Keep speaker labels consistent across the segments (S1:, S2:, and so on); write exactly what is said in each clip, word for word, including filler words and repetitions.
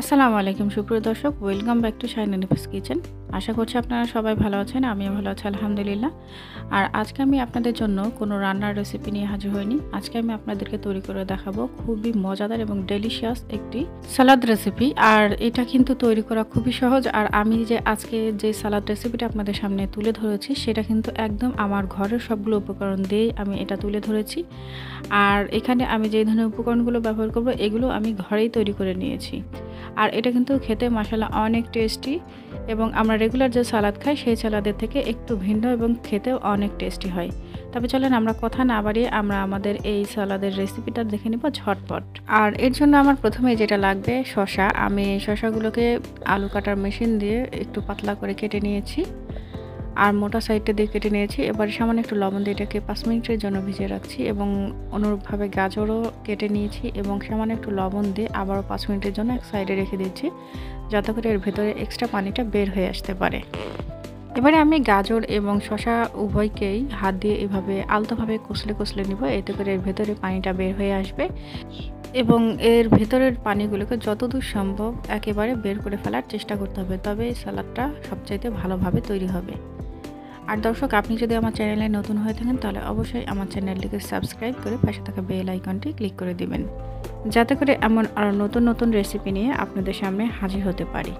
S1: আসসালামু আলাইকুম সুপ্রিয় দর্শক, welcome back to Shine Nifas kitchen. আশা করছি আপনারা সবাই ভালো আছেন, আমিও ভালো আছি আলহামদুলিল্লাহ। আর আজকে আমি আপনাদের জন্য কোনো রান্নার রেসিপি নিয়ে হাজির হইনি। আজকে আমি আপনাদেরকে তৈরি করে দেখাবো খুবই মজাদার এবং ডেলিশিয়াস একটি সালাদ রেসিপি। আর এটা কিন্তু তৈরি করা খুবই সহজ। আর আমি যে আজকে যে সালাদ রেসিপিটা আপনাদের সামনে তুলে ধরেছি সেটা কিন্তু একদম আমার ঘরের সবগুলো উপকরণ দিয়েই আমি এটা তুলে ধরেছি। আর এখানে আমি যে ধরনের উপকরণগুলো ব্যবহার করব এগুলো আমি ঘরেই তৈরি করে নিয়েছি। আর এটা কিন্তু খেতে মাশাআল্লাহ অনেক টেস্টি, এবং আমরা রেগুলার যে সালাদ খাই সেই সালাদের থেকে একটু ভিন্ন এবং খেতেও অনেক টেস্টি হয়। তবে চলেন আমরা কথা না বাড়িয়ে আমরা আমাদের এই সালাদের রেসিপিটা দেখে নিব ঝটপট। আর এর জন্য আমার প্রথমে যেটা লাগবে শসা। আমি শসাগুলোকে আলু কাটার মেশিন দিয়ে একটু পাতলা করে কেটে নিয়েছি আর মোটা সাইডটা দিয়ে কেটে নিয়েছি। এবার সামান্য একটু লবণ দিয়ে এটাকে পাঁচ মিনিটের জন্য ভিজিয়ে রাখছি, এবং অনুরূপভাবে গাজরও কেটে নিয়েছি এবং সামান্য একটু লবণ দিয়ে আবারও পাঁচ মিনিটের জন্য এক সাইডে রেখে দিচ্ছি, যাতে করে এর ভেতরে এক্সট্রা পানিটা বের হয়ে আসতে পারে। এবারে আমি গাজর এবং শসা উভয়কেই হাত দিয়ে এভাবে আলতোভাবে কষলে কষলে নিব, এতে করে এর ভেতরে পানিটা বের হয়ে আসবে এবং এর ভেতরের পানিগুলোকে যতদূর সম্ভব একেবারে বের করে ফেলার চেষ্টা করতে হবে, তবে এই সালাদটা সবচাইতে ভালোভাবে তৈরি হবে। আর দর্শক, আপনি যদি আমার চ্যানেলে নতুন হয়ে থাকেন তাহলে অবশ্যই আমার চ্যানেলটিকে সাবস্ক্রাইব করে পাশে থাকা বেল আইকনটি ক্লিক করে দিবেন, যাতে করে এমন আরও নতুন নতুন রেসিপি নিয়ে আপনাদের সামনে হাজির হতে পারি।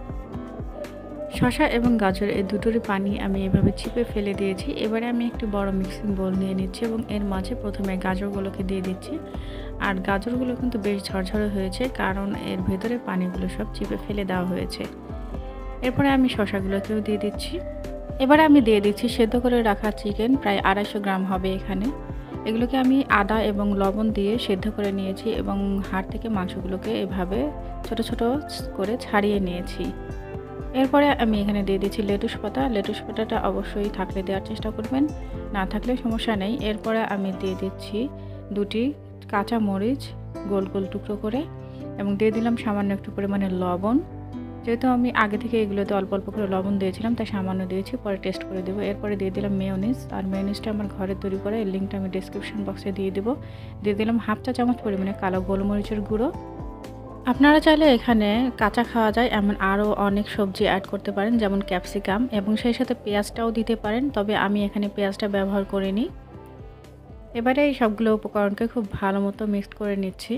S1: শসা এবং গাজর এই দুটোরই পানি আমি এভাবে চিপে ফেলে দিয়েছি। এবারে আমি একটি বড় মিক্সিং বোল নিয়ে নিচ্ছি এবং এর মাঝে প্রথমে গাজরগুলোকে দিয়ে দিচ্ছি। আর গাজরগুলো কিন্তু বেশ ঝরঝরে হয়েছে, কারণ এর ভেতরে পানিগুলো সব চিপে ফেলে দেওয়া হয়েছে। এরপরে আমি শসাগুলোকেও দিয়ে দিচ্ছি। এবারে আমি দিয়ে দিচ্ছি সেদ্ধ করে রাখা চিকেন, প্রায় আড়াইশো গ্রাম হবে এখানে। এগুলোকে আমি আদা এবং লবণ দিয়ে সেদ্ধ করে নিয়েছি এবং হাড় থেকে মাংসগুলোকে এভাবে ছোট ছোট করে ছাড়িয়ে নিয়েছি। এরপরে আমি এখানে দিয়ে দিচ্ছি লেটুস পাতা। লেটুস পাতাটা অবশ্যই থাকলে দেওয়ার চেষ্টা করবেন, না থাকলে সমস্যা নেই। এরপরে আমি দিয়ে দিচ্ছি দুটি কাঁচা মরিচ গোল গোল টুকরো করে, এবং দিয়ে দিলাম সামান্য একটু পরিমাণে লবণ। যেহেতু আমি আগে থেকে এগুলোতে অল্প অল্প করে লবণ দিয়েছিলাম তাই সামান্য দিয়েছি, পরে টেস্ট করে দেবো। এরপরে দিয়ে দিলাম মেয়োনিজ। আর মেয়োনিজটা আমার ঘরে তৈরি করে, এর লিঙ্কটা আমি ডিসক্রিপশন বক্সে দিয়ে দেবো। দিয়ে দিলাম হাফ চা চামচ পরিমাণে কালো গোলমরিচের গুঁড়ো। আপনারা চাইলে এখানে কাঁচা খাওয়া যায় এমন আরও অনেক সবজি অ্যাড করতে পারেন, যেমন ক্যাপসিকাম, এবং সেই সাথে পেঁয়াজটাও দিতে পারেন, তবে আমি এখানে পেঁয়াজটা ব্যবহার করিনি। এবারে এই সবগুলো উপকরণকে খুব ভালো মতো মিক্স করে নিচ্ছি।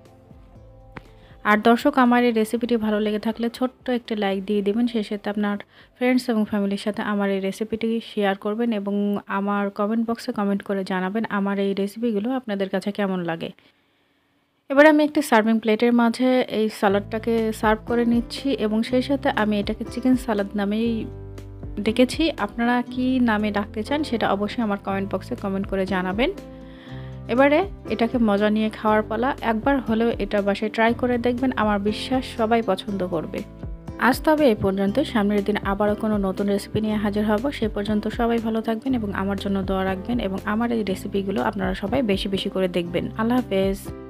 S1: আর দর্শক, আমার এই রেসিপিটি ভালো লেগে থাকলে ছোট্ট একটা লাইক দিয়ে দেবেন, সেই সাথে আপনার ফ্রেন্ডস এবং ফ্যামিলির সাথে আমার এই রেসিপিটি শেয়ার করবেন এবং আমার কমেন্ট বক্সে কমেন্ট করে জানাবেন আমার এই রেসিপিগুলো আপনাদের কাছে কেমন লাগে। এবার আমি একটি সার্ভিং প্লেটের মাঝে এই সালাডটাকে সার্ভ করে নিচ্ছি, এবং সেই সাথে আমি এটাকে চিকেন সালাদ নামেই ডেকেছি। আপনারা কি নামে ডাকতে চান সেটা অবশ্যই আমার কমেন্ট বক্সে কমেন্ট করে জানাবেন। এবারে এটাকে মজা নিয়ে খাওয়ার পালা। একবার হলেও এটা বাসায় ট্রাই করে দেখবেন, আমার বিশ্বাস সবাই পছন্দ করবে। আজ তবে এই পর্যন্ত, সামনের দিন আবারও কোনো নতুন রেসিপি নিয়ে হাজির হব। সে পর্যন্ত সবাই ভালো থাকবেন এবং আমার জন্য দোয়া রাখবেন, এবং আমার এই রেসিপিগুলো আপনারা সবাই বেশি বেশি করে দেখবেন। আল্লাহ হাফেজ।